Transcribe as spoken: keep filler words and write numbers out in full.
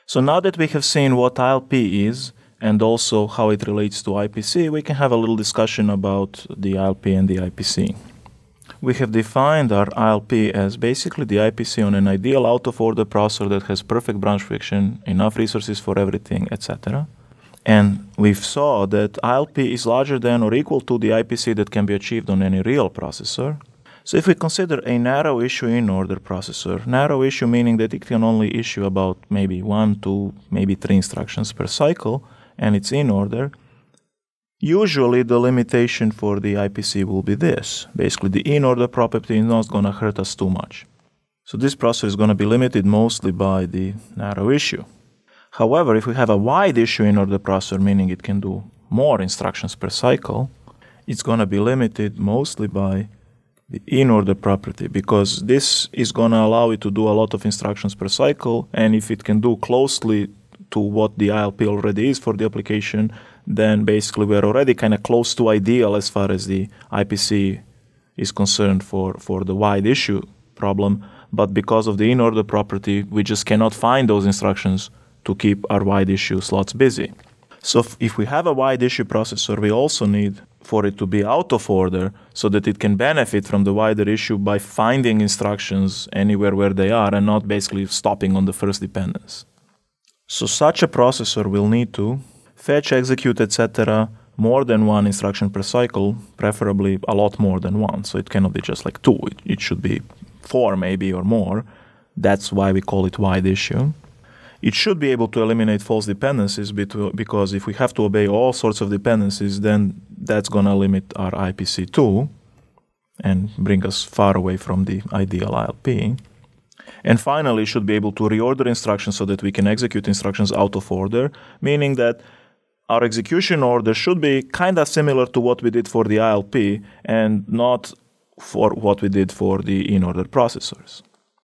So now that we have seen what I L P is and also how it relates to I P C, we can have a little discussion about the I L P and the I P C. We have defined our I L P as basically the I P C on an ideal out-of-order processor that has perfect branch friction, enough resources for everything, et cetera. And we saw that I L P is larger than or equal to the I P C that can be achieved on any real processor. So if we consider a narrow issue in-order processor, narrow issue meaning that it can only issue about maybe one, two, maybe three instructions per cycle, and it's in order, usually the limitation for the I P C will be this. Basically, the in-order property is not going to hurt us too much. So this processor is going to be limited mostly by the narrow issue. However, if we have a wide issue in-order processor, meaning it can do more instructions per cycle, it's going to be limited mostly by the in-order property, because this is going to allow it to do a lot of instructions per cycle, and if it can do closely to what the I L P already is for the application, then basically we're already kind of close to ideal as far as the I P C is concerned for, for the wide issue problem, but because of the in-order property, we just cannot find those instructions to keep our wide issue slots busy. So if we have a wide issue processor, we also need for it to be out of order so that it can benefit from the wider issue by finding instructions anywhere where they are and not basically stopping on the first dependence. So such a processor will need to fetch, execute, et cetera more than one instruction per cycle, preferably a lot more than one. So it cannot be just like two. It, it should be four maybe or more. That's why we call it wide issue. It should be able to eliminate false dependencies because if we have to obey all sorts of dependencies, then that's going to limit our I P C too and bring us far away from the ideal I L P. And finally, it should be able to reorder instructions so that we can execute instructions out of order, meaning that our execution order should be kind of similar to what we did for the I L P and not for what we did for the in-order processors.